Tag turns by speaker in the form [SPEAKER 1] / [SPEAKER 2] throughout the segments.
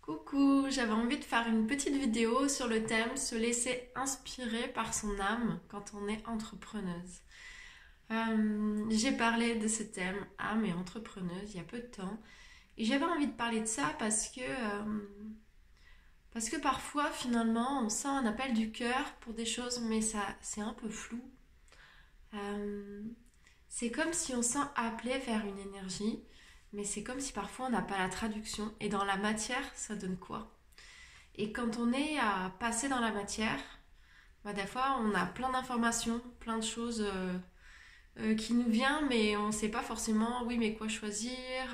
[SPEAKER 1] Coucou, j'avais envie de faire une petite vidéo sur le thème se laisser inspirer par son âme quand on est entrepreneuse. J'ai parlé de ce thème âme et entrepreneuse il y a peu de temps et j'avais envie de parler de ça parce que parfois finalement on sent un appel du cœur pour des choses mais ça c'est un peu flou. Euh, c'est comme si on sent appelé vers une énergie mais c'est comme si parfois on n'a pas la traduction et dans la matière ça donne quoi? Et quand on est à passer dans la matière, bah, des fois on a plein d'informations, plein de choses qui nous viennent, mais on ne sait pas forcément, oui, mais quoi choisir.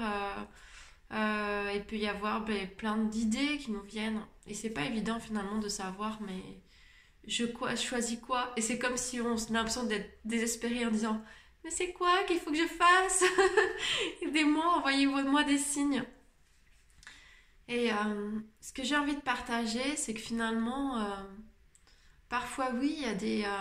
[SPEAKER 1] Il peut y avoir plein d'idées qui nous viennent. Et c'est pas évident finalement de savoir, mais je choisis quoi. Et c'est comme si on a l'impression d'être désespéré en disant, mais c'est quoi qu'il faut que je fasse? Aidez-moi, envoyez-moi des signes. Et ce que j'ai envie de partager, c'est que finalement, parfois oui, il y a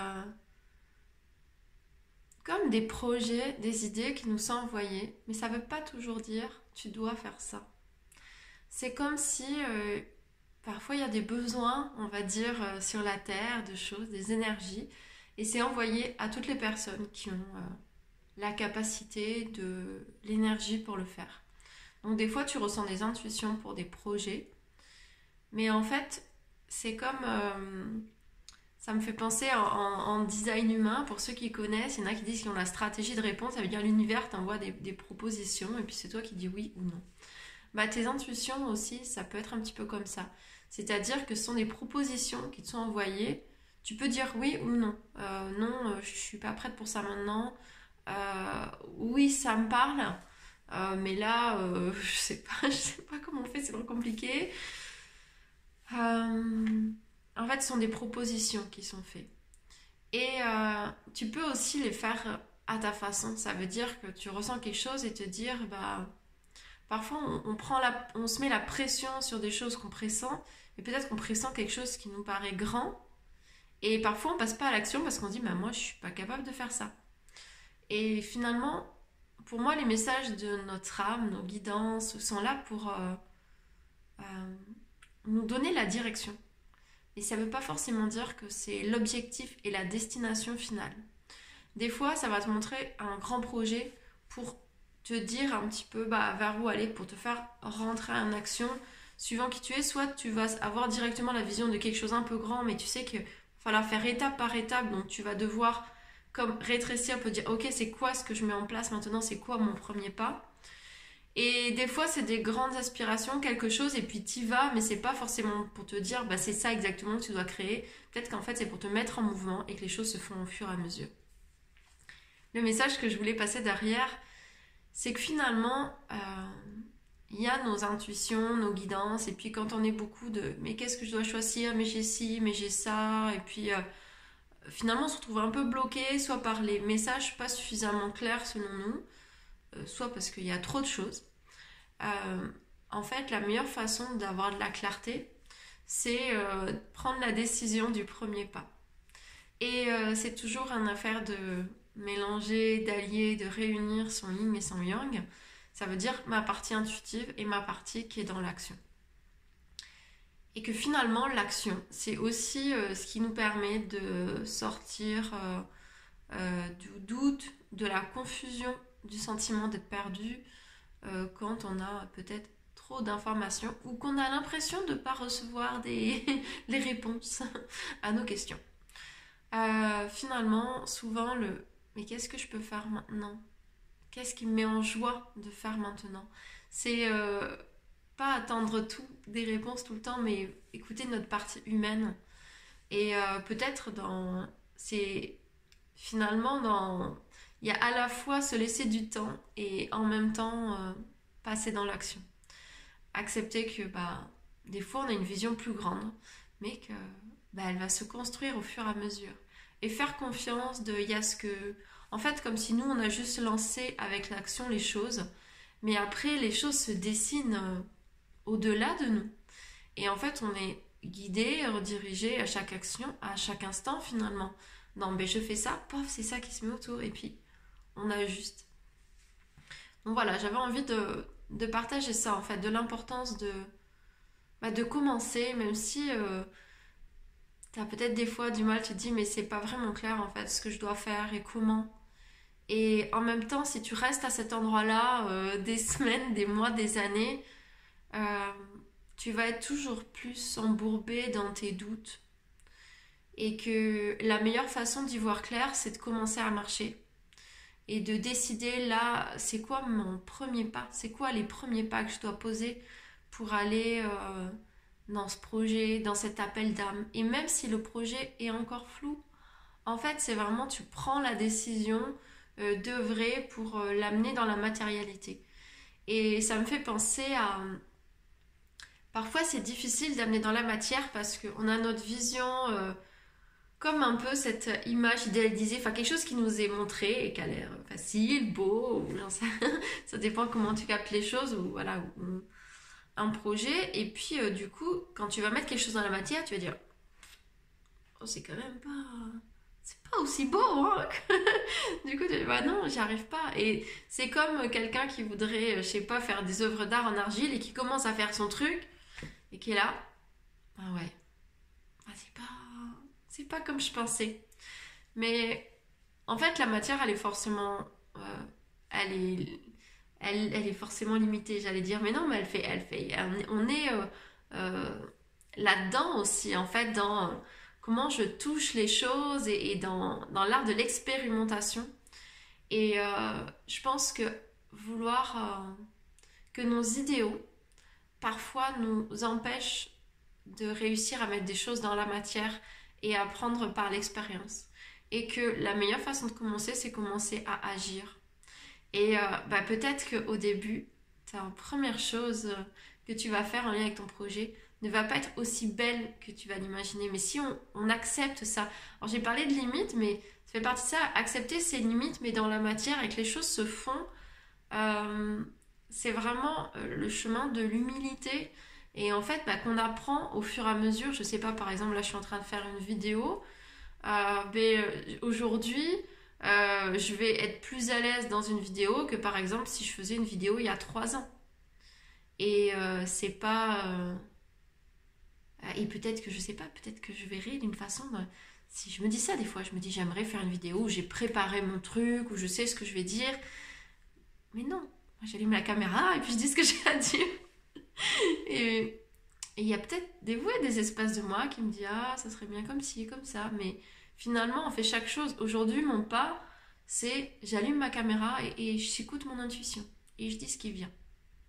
[SPEAKER 1] comme des projets, des idées qui nous sont envoyées, mais ça ne veut pas toujours dire tu dois faire ça. C'est comme si parfois il y a des besoins, on va dire, sur la Terre, de choses, des énergies, et c'est envoyé à toutes les personnes qui ont la capacité de l'énergie pour le faire. Donc des fois tu ressens des intuitions pour des projets, mais en fait c'est comme ça me fait penser en design humain, pour ceux qui connaissent, il y en a qui disent qu'ils ont la stratégie de réponse, ça veut dire l'univers t'envoie des propositions et puis c'est toi qui dis oui ou non. Bah tes intuitions aussi, ça peut être un petit peu comme ça. C'est-à-dire que ce sont des propositions qui te sont envoyées, tu peux dire oui ou non. Non, je suis pas prête pour ça maintenant. Oui, ça me parle. Mais là, je sais pas comment on fait, c'est trop compliqué. En fait, ce sont des propositions qui sont faites. Et tu peux aussi les faire à ta façon. Ça veut dire que tu ressens quelque chose et te dire, bah, parfois on se met la pression sur des choses qu'on pressent, et peut-être qu'on pressent quelque chose qui nous paraît grand, et parfois on passe pas à l'action parce qu'on dit, bah moi je suis pas capable de faire ça. Et finalement, pour moi, les messages de notre âme, nos guidances, sont là pour euh, nous donner la direction. Et ça ne veut pas forcément dire que c'est l'objectif et la destination finale. Des fois, ça va te montrer un grand projet pour te dire un petit peu vers où aller, pour te faire rentrer en action suivant qui tu es. Soit tu vas avoir directement la vision de quelque chose un peu grand, mais tu sais qu'il va falloir faire étape par étape, donc tu vas devoir comme rétrécir pour dire ok, c'est quoi ce que je mets en place maintenant, c'est quoi mon premier pas. Et des fois, c'est des grandes aspirations, quelque chose, et puis t'y vas, mais c'est pas forcément pour te dire, bah c'est ça exactement que tu dois créer. Peut-être qu'en fait, c'est pour te mettre en mouvement et que les choses se font au fur et à mesure. Le message que je voulais passer derrière, c'est que finalement, il y a nos intuitions, nos guidances, et puis quand on est beaucoup de, mais qu'est-ce que je dois choisir, mais j'ai ci, mais j'ai ça, et puis finalement, on se retrouve un peu bloqué, soit par les messages pas suffisamment clairs selon nous, soit parce qu'il y a trop de choses. Euh, En fait, la meilleure façon d'avoir de la clarté, c'est prendre la décision du premier pas. Et c'est toujours une affaire de mélanger, d'allier, de réunir son yin et son yang. Ça veut dire ma partie intuitive et ma partie qui est dans l'action. Et que finalement, l'action, c'est aussi ce qui nous permet de sortir du doute, de la confusion, du sentiment d'être perdu quand on a peut-être trop d'informations ou qu'on a l'impression de ne pas recevoir les réponses à nos questions. Finalement, souvent, mais qu'est-ce que je peux faire maintenant? Qu'est-ce qui me met en joie de faire maintenant? C'est pas attendre tout, des réponses tout le temps, mais écouter notre partie humaine. Et peut-être c'est finalement il y a à la fois se laisser du temps et en même temps passer dans l'action. Accepter que des fois on a une vision plus grande, mais que elle va se construire au fur et à mesure. Et faire confiance il y a ce que... En fait, comme si nous on a juste lancé avec l'action les choses, mais après les choses se dessinent au-delà de nous. Et en fait on est guidé, redirigé à chaque action, à chaque instant finalement. Non, mais je fais ça, pof, c'est ça qui se met autour, et puis on ajuste. Donc voilà, j'avais envie de partager ça en fait, de l'importance de commencer, même si t'as peut-être des fois du mal, tu te dis mais c'est pas vraiment clair en fait ce que je dois faire et comment. Et en même temps, si tu restes à cet endroit-là des semaines, des mois, des années, euh, tu vas être toujours plus embourbé dans tes doutes. Et que la meilleure façon d'y voir clair, c'est de commencer à marcher. Et de décider là, c'est quoi mon premier pas, c'est quoi les premiers pas que je dois poser pour aller dans ce projet, dans cet appel d'âme. Et même si le projet est encore flou, en fait, c'est vraiment, tu prends la décision d'œuvrer pour l'amener dans la matérialité. Et ça me fait penser à... Parfois, c'est difficile d'amener dans la matière parce qu'on a notre vision, comme un peu cette image idéalisée, enfin quelque chose qui nous est montré et qui a l'air facile, beau, ou ça dépend comment tu captes les choses, ou voilà, ou un projet. Et puis, du coup, quand tu vas mettre quelque chose dans la matière, tu vas dire, oh, c'est quand même pas... C'est pas aussi beau, hein. Du coup, tu dis, bah non, j'y arrive pas. Et c'est comme quelqu'un qui voudrait, je sais pas, faire des œuvres d'art en argile et qui commence à faire son truc et qui est là. Ah ouais, ah, c'est pas comme je pensais. Mais en fait, la matière, elle est forcément, elle est, elle est forcément limitée. J'allais dire, mais non, mais on est là-dedans aussi, en fait, dans comment je touche les choses et dans l'art de l'expérimentation. Et je pense que vouloir que nos idéaux parfois nous empêchent de réussir à mettre des choses dans la matière et à apprendre par l'expérience. Et que la meilleure façon de commencer, c'est commencer à agir. Et peut-être qu'au début, ta première chose que tu vas faire en lien avec ton projet ne va pas être aussi belle que tu vas l'imaginer. Mais si on accepte ça, alors j'ai parlé de limites, mais ça fait partie de ça, accepter ses limites, mais dans la matière et que les choses se font, c'est vraiment le chemin de l'humilité. Et en fait, qu'on apprend au fur et à mesure. Je sais pas, par exemple, là je suis en train de faire une vidéo. Aujourd'hui, je vais être plus à l'aise dans une vidéo que par exemple si je faisais une vidéo il y a 3 ans. Et c'est pas. Et peut-être que je sais pas, peut-être que je verrai d'une façon. Si je me dis ça des fois, je me dis j'aimerais faire une vidéo où j'ai préparé mon truc, où je sais ce que je vais dire. Mais non, moi j'allume la caméra et puis je dis ce que j'ai à dire. Et il y a peut-être des espaces de moi qui me disent ah, ça serait bien comme ci, comme ça. Mais finalement, on fait chaque chose. Aujourd'hui, mon pas, c'est j'allume ma caméra et j'écoute mon intuition. Et je dis ce qui vient.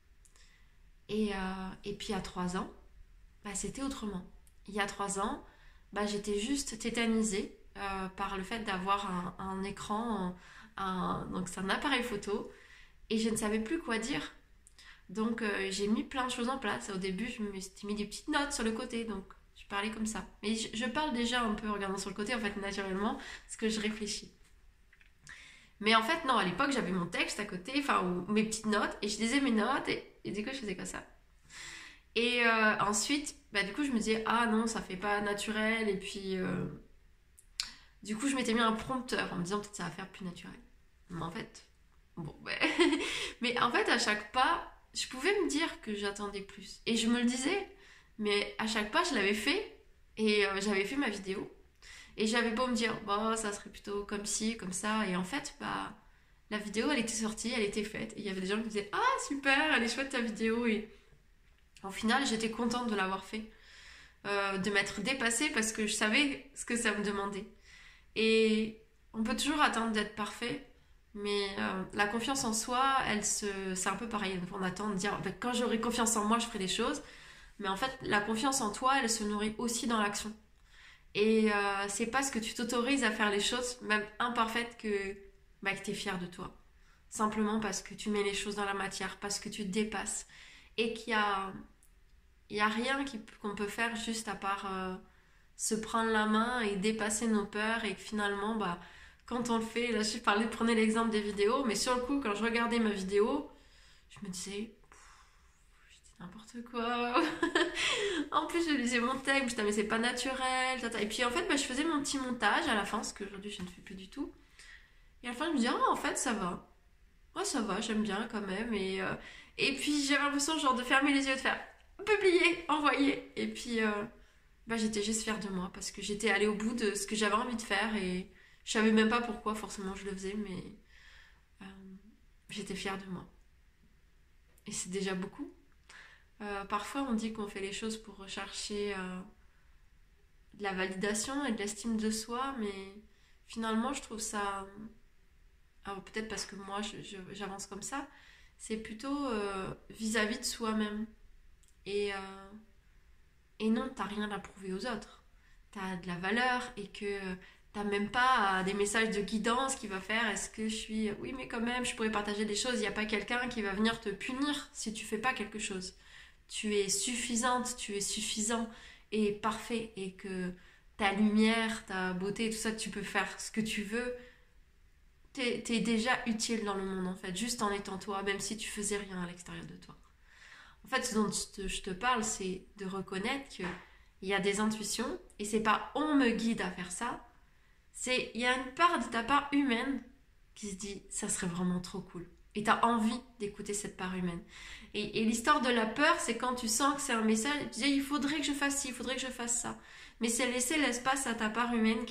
[SPEAKER 1] Et puis à 3 ans, c'était autrement. Il y a 3 ans, j'étais juste tétanisée par le fait d'avoir un écran, donc c'est un appareil photo, et je ne savais plus quoi dire. Donc j'ai mis plein de choses en place. Au début, je me suis mis des petites notes sur le côté, donc je parlais comme ça. Mais je parle déjà un peu en regardant sur le côté, en fait, naturellement, parce que je réfléchis. Mais en fait, non, à l'époque, j'avais mon texte à côté, enfin, ou mes petites notes, et je lisais mes notes, et du coup, je faisais comme ça. Et ensuite, du coup, je me disais, ah non, ça fait pas naturel, et puis, du coup, je m'étais mis un prompteur en me disant, peut-être ça va faire plus naturel. Mais en fait, bon, mais en fait, à chaque pas, je pouvais me dire que j'attendais plus. Et je me le disais, mais à chaque pas, je l'avais fait, et j'avais fait ma vidéo. Et j'avais beau me dire, bah, ça serait plutôt comme ci, comme ça. Et en fait, la vidéo, elle était sortie, elle était faite. Et il y avait des gens qui me disaient, ah, super, elle est chouette ta vidéo. Et au final, j'étais contente de l'avoir fait. De m'être dépassée parce que je savais ce que ça me demandait. Et on peut toujours attendre d'être parfait. Mais la confiance en soi, c'est un peu pareil. On attend de dire, quand j'aurai confiance en moi, je ferai des choses. Mais en fait, la confiance en toi, elle se nourrit aussi dans l'action. Et c'est parce que tu t'autorises à faire les choses, même imparfaites, que tu es fier de toi. Simplement parce que tu mets les choses dans la matière, parce que tu te dépasses. Et il y a rien qu'on peut faire juste à part se prendre la main et dépasser nos peurs. Et que finalement, quand on le fait, là je prenais l'exemple des vidéos, mais sur le coup, quand je regardais ma vidéo, je me disais, n'importe quoi. En plus, je lisais mon texte, putain, mais c'est pas naturel. Et puis en fait, je faisais mon petit montage à la fin, ce qu'aujourd'hui je ne fais plus du tout. Et à la fin, je me disais, ah, en fait, ça va. Ouais, ça va, j'aime bien quand même. Et puis j'avais l'impression genre de fermer les yeux, de faire, publié, envoyé. Et puis, j'étais juste fière de moi parce que j'étais allée au bout de ce que j'avais envie de faire et je savais même pas pourquoi forcément je le faisais, mais euh, j'étais fière de moi. Et c'est déjà beaucoup. Parfois, on dit qu'on fait les choses pour rechercher de la validation et de l'estime de soi, mais finalement, je trouve ça. Alors, peut-être parce que moi, j'avance comme ça, c'est plutôt vis-à-vis de soi-même. Et, non, t'as rien à prouver aux autres. T'as de la valeur et que t'as même pas des messages de guidance qui va faire est-ce que je suis. Oui, mais quand même, je pourrais partager des choses. Il n'y a pas quelqu'un qui va venir te punir si tu fais pas quelque chose. Tu es suffisante, tu es suffisant et parfait. Et que ta lumière, ta beauté, tout ça, tu peux faire ce que tu veux. T'es déjà utile dans le monde en fait, juste en étant toi, même si tu faisais rien à l'extérieur de toi. En fait, ce dont je te parle, c'est de reconnaître qu'il y a des intuitions et c'est pas on me guide à faire ça, c'est il y a une part de ta part humaine qui se dit ça serait vraiment trop cool. Et t'as envie d'écouter cette part humaine. Et l'histoire de la peur, c'est quand tu sens que c'est un message, tu dis il faudrait que je fasse ci, il faudrait que je fasse ça. Mais c'est laisser l'espace à ta part humaine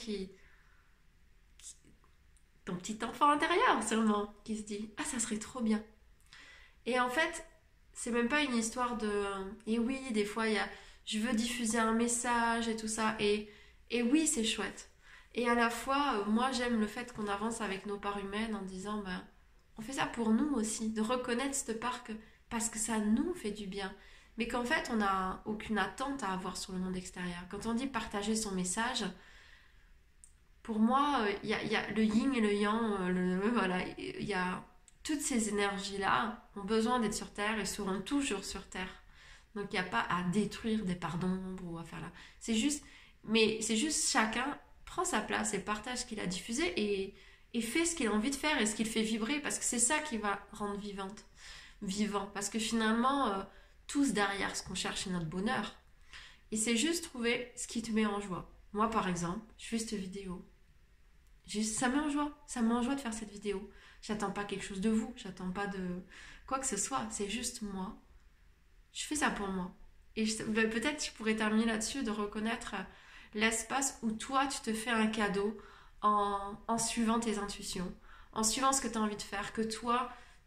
[SPEAKER 1] ton petit enfant intérieur sûrement, qui se dit ah ça serait trop bien. Et en fait, c'est même pas une histoire de. Et oui, des fois, il y a. Je veux diffuser un message et tout ça. Et oui, c'est chouette. Et à la fois, moi, j'aime le fait qu'on avance avec nos parts humaines en disant, ben, on fait ça pour nous aussi, de reconnaître cette part parce que ça nous fait du bien. Mais qu'en fait, on n'a aucune attente à avoir sur le monde extérieur. Quand on dit partager son message, pour moi, il y a le yin et le yang, voilà, il y a toutes ces énergies-là ont besoin d'être sur Terre et seront toujours sur Terre. Donc il n'y a pas à détruire des parts d'ombre ou à faire là. C'est juste chacun prend sa place et partage ce qu'il a diffusé et fait ce qu'il a envie de faire et ce qu'il fait vibrer parce que c'est ça qui va rendre vivant. Parce que finalement, tous derrière ce qu'on cherche c'est notre bonheur. Et c'est juste trouver ce qui te met en joie. Moi par exemple, je fais cette vidéo. Ça me met en joie. Ça me met en joie de faire cette vidéo. J'attends pas quelque chose de vous. J'attends pas de quoi que ce soit. C'est juste moi. Je fais ça pour moi. Et peut-être je pourrais terminer là-dessus de reconnaître l'espace où toi tu te fais un cadeau en suivant tes intuitions, en suivant ce que tu as envie de faire, que toi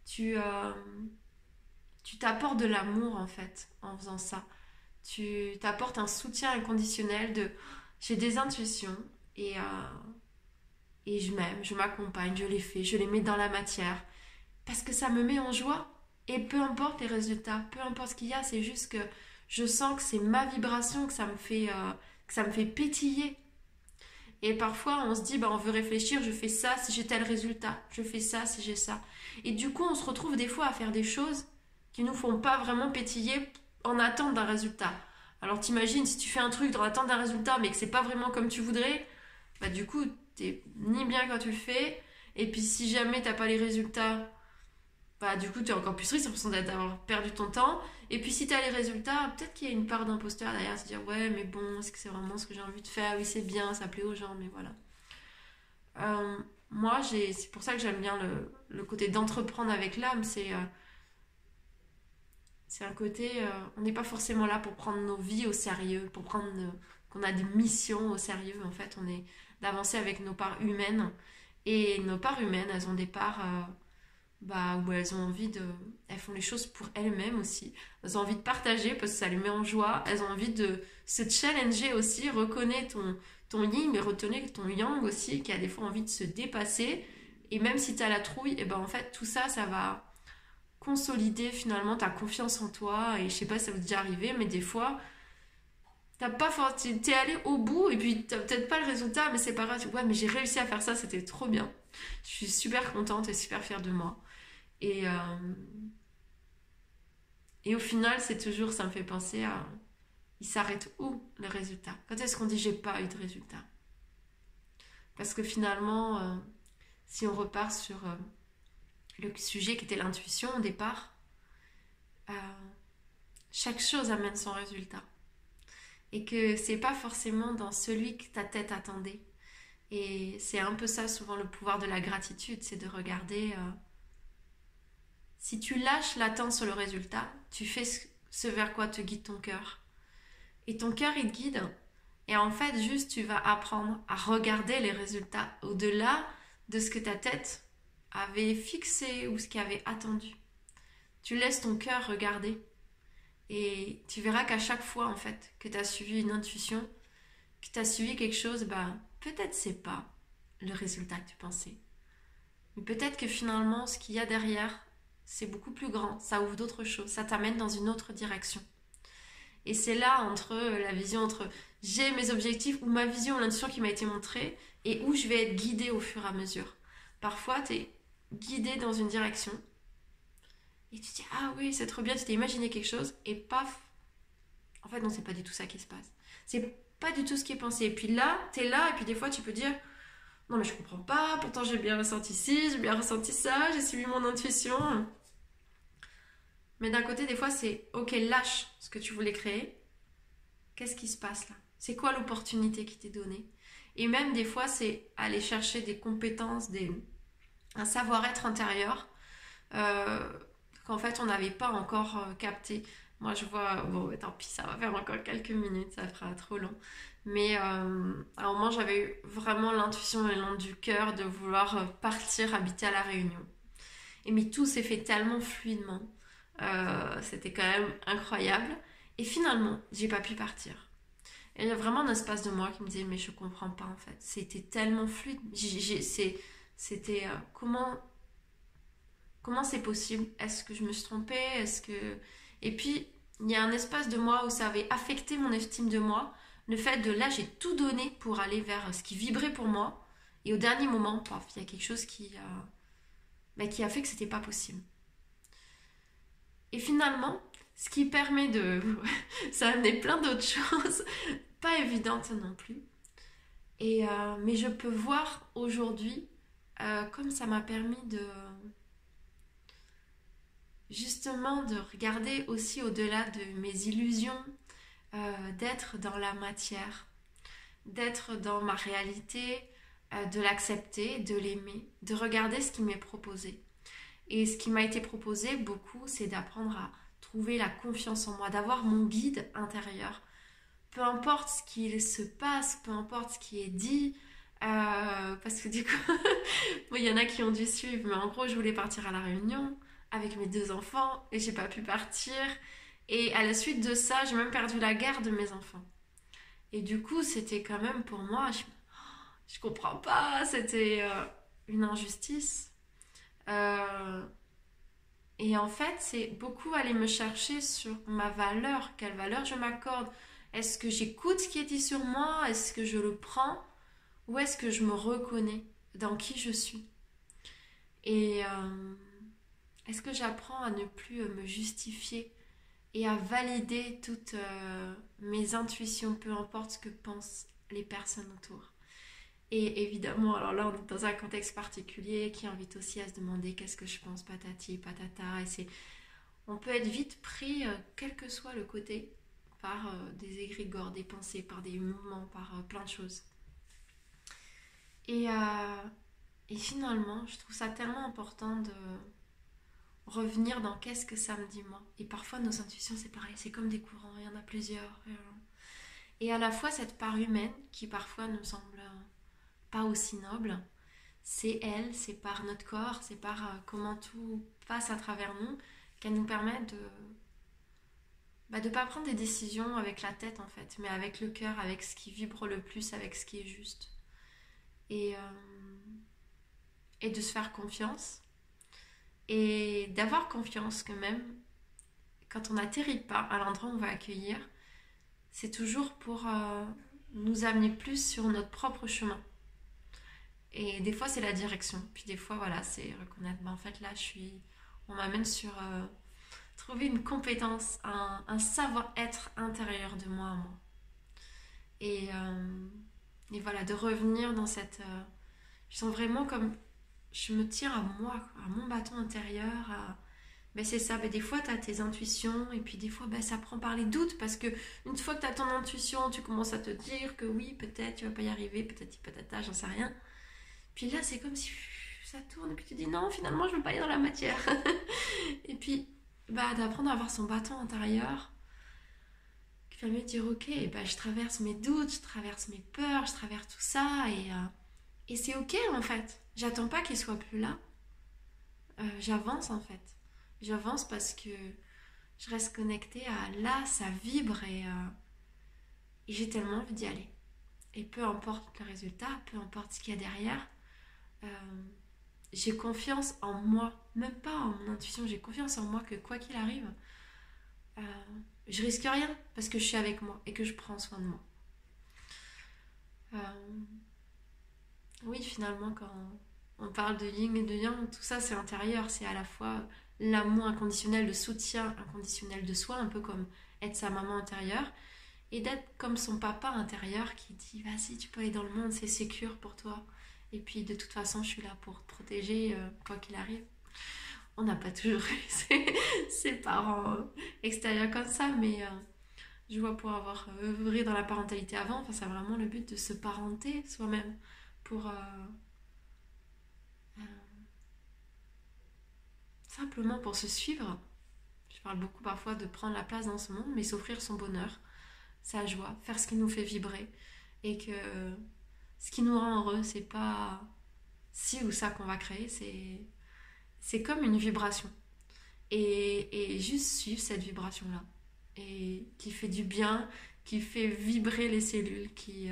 [SPEAKER 1] tu t'apportes de l'amour en fait en faisant ça. Tu t'apportes un soutien inconditionnel de j'ai des intuitions et je m'aime, je m'accompagne, je les fais, je les mets dans la matière. Parce que ça me met en joie. Et peu importe les résultats, peu importe ce qu'il y a, c'est juste que je sens que c'est ma vibration, que ça me fait pétiller. Et parfois, on se dit, bah, on veut réfléchir, je fais ça si j'ai tel résultat, je fais ça si j'ai ça. Et du coup, on se retrouve des fois à faire des choses qui nous font pas vraiment pétiller en attente d'un résultat. Alors t'imagines, si tu fais un truc dans l'attente d'un résultat, mais que c'est pas vraiment comme tu voudrais, bah du coup, t'es ni bien quand tu le fais, et puis si jamais t'as pas les résultats, bah du coup t'es encore plus triste, t'as l'impression d'avoir perdu ton temps. Et puis si t'as les résultats, peut-être qu'il y a une part d'imposteur derrière, se dire ouais mais bon, est-ce que c'est vraiment ce que j'ai envie de faire? Oui c'est bien, ça plaît aux gens, mais voilà. Moi c'est pour ça que j'aime bien le côté d'entreprendre avec l'âme, c'est un côté, on n'est pas forcément là pour prendre nos vies au sérieux, pour prendre qu'on a des missions au sérieux, en fait on est d'avancer avec nos parts humaines. Et nos parts humaines, elles ont des parts où elles ont envie de. Elles font les choses pour elles-mêmes aussi. Elles ont envie de partager parce que ça les met en joie. Elles ont envie de se challenger aussi. Reconnais ton yin, mais reconnais ton yang aussi, qui a des fois envie de se dépasser. Et même si tu as la trouille, et ben en fait, tout ça, ça va consolider finalement ta confiance en toi. Et je sais pas si ça vous est déjà arrivé, mais des fois, t'es allé au bout et puis t'as peut-être pas le résultat, mais c'est pas grave. Ouais, mais j'ai réussi à faire ça, c'était trop bien. Je suis super contente et super fière de moi. Et, et au final, c'est toujours, ça me fait penser à. Il s'arrête où le résultat? Quand est-ce qu'on dit j'ai pas eu de résultat? Parce que finalement, si on repart sur le sujet qui était l'intuition au départ, euh, chaque chose amène son résultat. Et que c'est pas forcément dans celui que ta tête attendait. Et c'est un peu ça souvent le pouvoir de la gratitude, c'est de regarder si tu lâches l'attente sur le résultat, tu fais ce vers quoi te guide ton cœur. Et ton cœur, il te guide. Et en fait, juste, tu vas apprendre à regarder les résultats au-delà de ce que ta tête avait fixé ou ce qu'elle avait attendu. Tu laisses ton cœur regarder. Et tu verras qu'à chaque fois, en fait, que tu as suivi une intuition, que tu as suivi quelque chose, bah, peut-être c'est pas le résultat que tu pensais. Mais peut-être que finalement, ce qu'il y a derrière, c'est beaucoup plus grand. Ça ouvre d'autres choses. Ça t'amène dans une autre direction. Et c'est là, entre la vision, entre j'ai mes objectifs ou ma vision, l'intuition qui m'a été montrée, et où je vais être guidée au fur et à mesure. Parfois, tu es guidé dans une direction, et tu te dis, ah oui, c'est trop bien, tu t'es imaginé quelque chose, et paf, en fait, non, c'est pas du tout ça qui se passe. C'est pas du tout ce qui est pensé. Et puis là, t'es là, et puis des fois, tu peux dire, non, mais je comprends pas, pourtant j'ai bien ressenti ci, j'ai bien ressenti ça, j'ai suivi mon intuition. Mais d'un côté, des fois, c'est, ok, lâche ce que tu voulais créer. Qu'est-ce qui se passe là? C'est quoi l'opportunité qui t'est donnée? Et même des fois, c'est aller chercher des compétences, un savoir-être intérieur qu'en fait, on n'avait pas encore capté. Moi, je vois, bon, tant pis, ça va faire encore quelques minutes, ça fera trop long. Mais à un moment, j'avais eu vraiment l'intuition et l'onde du cœur de vouloir partir habiter à La Réunion. Et mais tout s'est fait tellement fluidement. C'était quand même incroyable. Et finalement, j'ai pas pu partir. Et il y a vraiment un espace de moi qui me disait, mais je comprends pas en fait. C'était tellement fluide. C'était comment c'est possible? Est-ce que je me suis trompée? Est-ce que... Et puis, il y a un espace de moi où ça avait affecté mon estime de moi. Le fait de là, j'ai tout donné pour aller vers ce qui vibrait pour moi. Et au dernier moment, paf, il y a quelque chose qui a fait que c'était pas possible. Et finalement, ce qui permet de... ça a amené plein d'autres choses, pas évidentes non plus. Mais je peux voir aujourd'hui comme ça m'a permis de... justement de regarder aussi au-delà de mes illusions, d'être dans la matière, d'être dans ma réalité, de l'accepter, de l'aimer, de regarder ce qui m'est proposé. Et ce qui m'a été proposé beaucoup, c'est d'apprendre à trouver la confiance en moi, d'avoir mon guide intérieur. Peu importe ce qu'il se passe, peu importe ce qui est dit, parce que du coup, bon, il y en a qui ont dû suivre, mais en gros, je voulais partir à La Réunion avec mes 2 enfants et j'ai pas pu partir. Et à la suite de ça, j'ai même perdu la garde de mes enfants. Et du coup, c'était quand même pour moi, je comprends pas, c'était une injustice. Euh, et en fait, c'est beaucoup aller me chercher sur ma valeur. Quelle valeur je m'accorde? Est-ce que j'écoute ce qui est dit sur moi? Est-ce que je le prends? Ou est-ce que je me reconnais dans qui je suis? Et est-ce que j'apprends à ne plus me justifier et à valider toutes mes intuitions, peu importe ce que pensent les personnes autour? Et évidemment, alors là, on est dans un contexte particulier qui invite aussi à se demander qu'est-ce que je pense, patati, patata. Et on peut être vite pris, quel que soit le côté, par des égrégores, des pensées, par des mouvements, par plein de choses. Et, et finalement, je trouve ça tellement important de revenir dans qu'est-ce que ça me dit moi. Et parfois, nos intuitions, c'est pareil, c'est comme des courants, il y en a plusieurs. Et à la fois, cette part humaine qui parfois nous semble pas aussi noble, c'est elle, c'est par notre corps, c'est par comment tout passe à travers nous, qu'elle nous permet de pas prendre des décisions avec la tête en fait, mais avec le cœur, avec ce qui vibre le plus, avec ce qui est juste. Et, et de se faire confiance. Et d'avoir confiance que même quand on n'atterrit pas à l'endroit où on va accueillir, c'est toujours pour nous amener plus sur notre propre chemin. Et des fois, c'est la direction. Puis des fois, voilà, c'est reconnaître, en fait, là, on m'amène sur trouver une compétence, un savoir-être intérieur de moi à moi. Et voilà, de revenir dans cette... je sens vraiment comme... Je me tire à moi, à mon bâton intérieur. Ben c'est ça, ben des fois, tu as tes intuitions. Et puis des fois, ben, ça prend par les doutes. Parce que une fois que tu as ton intuition, tu commences à te dire que oui, peut-être, tu vas pas y arriver. Peut-être, peut-être, j'en sais rien. Puis là, c'est comme si ça tourne, et puis tu dis non, finalement, je veux pas aller dans la matière. Et puis, d'apprendre à avoir son bâton intérieur qui permet de dire ok, je traverse mes doutes, je traverse mes peurs, je traverse tout ça et c'est ok en fait. J'attends pas qu'il soit plus là. J'avance en fait. J'avance parce que je reste connectée à là, ça vibre et j'ai tellement envie d'y aller. Et peu importe le résultat, peu importe ce qu'il y a derrière, euh, j'ai confiance en moi, même pas en mon intuition, j'ai confiance en moi que quoi qu'il arrive, euh, je risque rien parce que je suis avec moi et que je prends soin de moi. Euh, oui, finalement, quand on parle de yin et de yang, tout ça c'est intérieur, c'est à la fois l'amour inconditionnel, le soutien inconditionnel de soi, un peu comme être sa maman intérieure, et d'être comme son papa intérieur qui dit vas-y, tu peux aller dans le monde, c'est sécure pour toi. Et puis de toute façon, je suis là pour te protéger quoi qu'il arrive. On n'a pas toujours eu ses parents extérieurs comme ça, mais je vois pour avoir œuvré dans la parentalité avant, enfin, c'est vraiment le but de se parenter soi-même pour euh, simplement pour se suivre. Je parle beaucoup parfois de prendre la place dans ce monde, mais s'offrir son bonheur, sa joie, faire ce qui nous fait vibrer et que ce qui nous rend heureux, c'est pas ci ou ça qu'on va créer, c'est comme une vibration. Et juste suivre cette vibration-là. Et qui fait du bien, qui fait vibrer les cellules,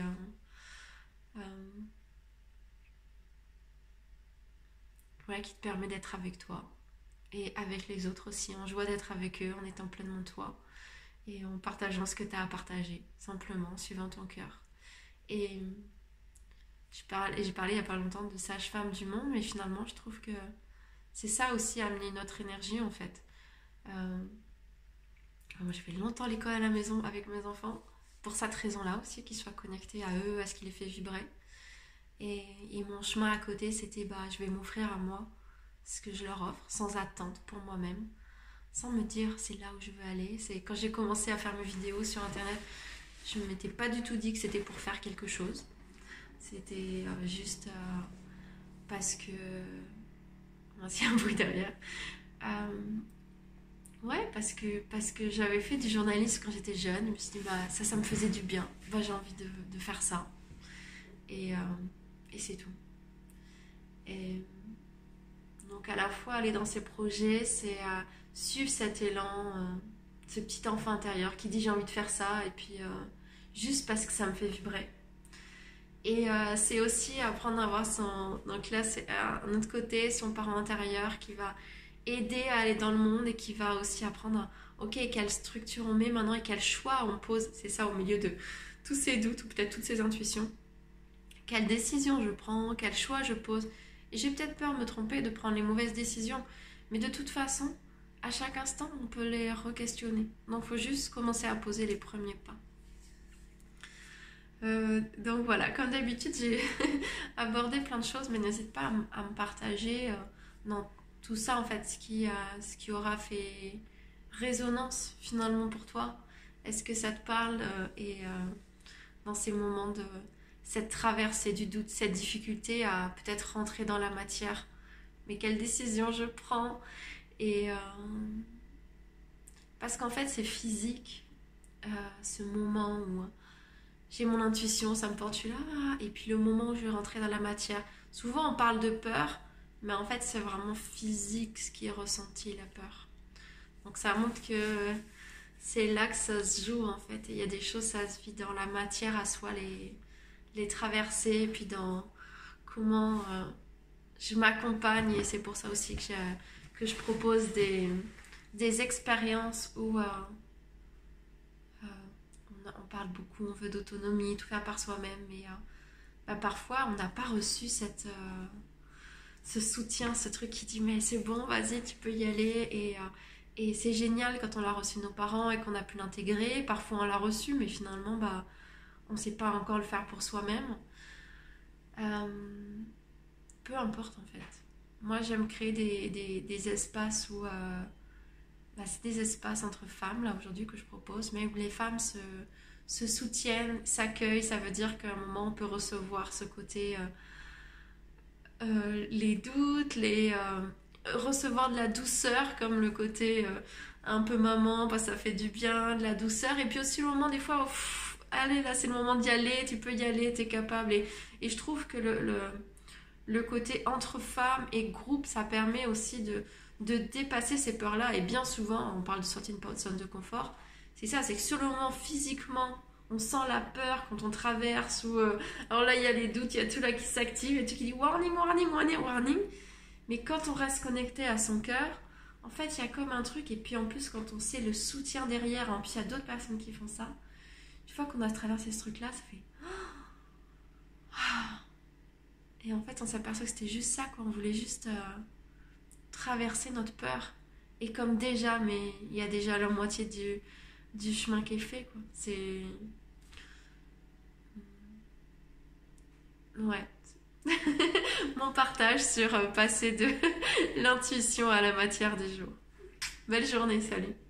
[SPEAKER 1] euh, ouais, qui te permet d'être avec toi. Et avec les autres aussi, en joie d'être avec eux, en étant pleinement toi. Et en partageant ce que tu as à partager, simplement, en suivant ton cœur. Et j'ai parlé il n'y a pas longtemps de sage-femme du monde, mais finalement, je trouve que c'est ça aussi, amener notre énergie, en fait. Euh, Moi, je fais longtemps l'école à la maison avec mes enfants, pour cette raison-là aussi, qu'ils soient connectés à eux, à ce qui les fait vibrer. Et mon chemin à côté, c'était je vais m'offrir à moi ce que je leur offre, sans attente pour moi-même, sans me dire c'est là où je veux aller. C'est quand j'ai commencé à faire mes vidéos sur internet, je ne m'étais pas du tout dit que c'était pour faire quelque chose. C'était juste parce que. Mince, il y a un bruit derrière. Euh, ouais, parce que j'avais fait du journalisme quand j'étais jeune. Je me suis dit, ça me faisait du bien. J'ai envie de faire ça. Et, euh, et c'est tout. Et donc, à la fois, aller dans ces projets, c'est suivre cet élan, ce petit enfant intérieur qui dit j'ai envie de faire ça. Et puis, juste parce que ça me fait vibrer. Et c'est aussi apprendre à avoir son. Donc là, c'est un autre côté, son parent intérieur qui va aider à aller dans le monde et qui va aussi apprendre ok, quelle structure on met maintenant et quel choix on pose. C'est ça au milieu de tous ces doutes ou peut-être toutes ces intuitions. Quelle décision je prends, quel choix je pose. Et j'ai peut-être peur de me tromper, de prendre les mauvaises décisions. Mais de toute façon, à chaque instant, on peut les re-questionner. Donc il faut juste commencer à poser les premiers pas. Donc voilà, comme d'habitude, j'ai abordé plein de choses, mais n'hésite pas à me partager dans tout ça, en fait, ce qui aura fait résonance finalement pour toi. Est-ce que ça te parle dans ces moments de cette traversée du doute, cette difficulté à peut-être rentrer dans la matière, mais quelle décision je prends et parce qu'en fait, c'est physique, ce moment où j'ai mon intuition, ça me porte, je suis là. Et puis le moment où je vais rentrer dans la matière. Souvent on parle de peur, mais en fait c'est vraiment physique ce qui est ressenti, la peur. Donc ça montre que c'est là que ça se joue en fait. Et il y a des choses, ça se vit dans la matière à soi, les traverser, et puis dans comment je m'accompagne. Et c'est pour ça aussi que je propose des expériences où on parle beaucoup, on veut d'autonomie, tout faire par soi-même, mais parfois on n'a pas reçu ce soutien, ce truc qui dit mais c'est bon, vas-y, tu peux y aller. Et c'est génial quand on l'a reçu de nos parents et qu'on a pu l'intégrer. Parfois on l'a reçu, mais finalement on ne sait pas encore le faire pour soi-même. Peu importe en fait. Moi j'aime créer des espaces où c'est des espaces entre femmes là aujourd'hui que je propose, mais où les femmes se soutiennent, s'accueillent. Ça veut dire qu'à un moment on peut recevoir ce côté les doutes, recevoir de la douceur, comme le côté un peu maman, parce que ça fait du bien, de la douceur. Et puis aussi le moment des fois, où, allez, là c'est le moment d'y aller, tu peux y aller, t'es capable. Et je trouve que le côté entre femmes et groupe, ça permet aussi de dépasser ces peurs-là. Et bien souvent, on parle de sortir de zone de confort, c'est ça, c'est que sur le moment, physiquement, on sent la peur quand on traverse, ou alors là, il y a les doutes, il y a tout là qui s'active, et tout qui dit warning, warning, warning, warning. Mais quand on reste connecté à son cœur, en fait, il y a comme un truc, et puis en plus, quand on sait le soutien derrière, hein, puis il y a d'autres personnes qui font ça, une fois qu'on a traversé ce truc-là, ça fait... Et en fait, on s'aperçoit que c'était juste ça, quoi. On voulait juste traverser notre peur. Et comme déjà, mais il y a déjà la moitié du chemin qui est fait, quoi. C'est... Ouais. Mon partage sur passer de l'intuition à la matière du jour. Belle journée, salut.